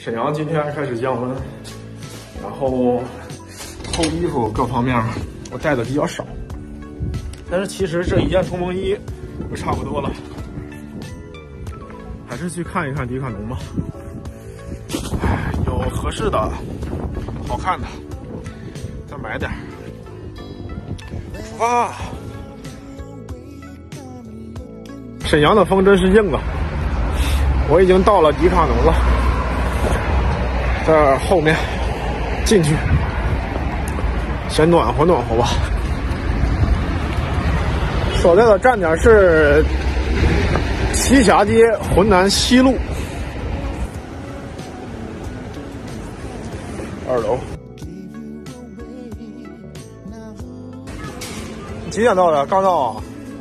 沈阳今天开始降温，然后厚衣服各方面我带的比较少，但是其实这一件冲锋衣就差不多了，还是去看一看迪卡侬吧。有合适的、好看的，再买点。出发！沈阳的风真是硬啊！我已经到了迪卡侬了，在后面进去，先暖和暖和吧。所在的站点是栖霞街浑南西路2楼。几点到的？刚到啊。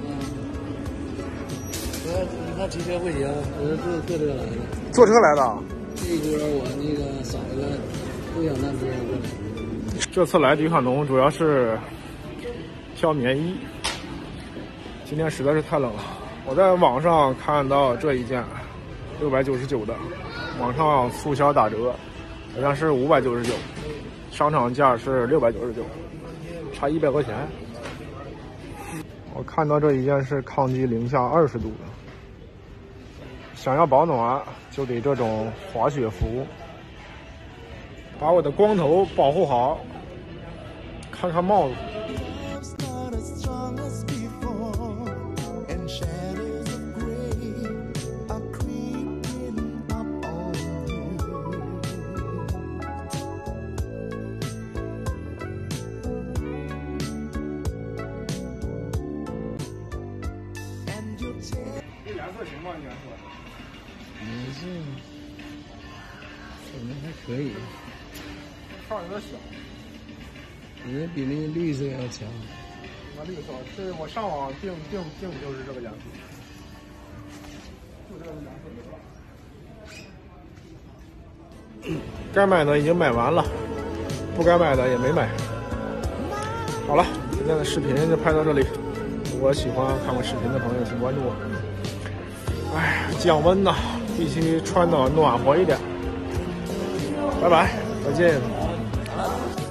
他骑车不行，我是坐车来的。 坐车来的。 这一波我那个嫂子不想单车过来。 这次来迪卡侬主要是挑棉衣，今天实在是太冷了。我在网上看到这一件699的，网上促销打折，好像是599，商场价是699，差100块钱。我看到这一件是抗击零下20度的，想要保暖就得这种滑雪服，把我的光头保护好。看看帽子。这颜色行吗？颜色？ 颜色，可能还可以。 号有点小。 你比那个绿色要强。 那绿色是我上网订就是这个颜色，就这个颜色。该买的已经买完了，不该买的也没买。好了，今天的视频就拍到这里。如果喜欢看我视频的朋友，请关注我。哎，降温呐，必须穿的暖和一点。拜拜，再见。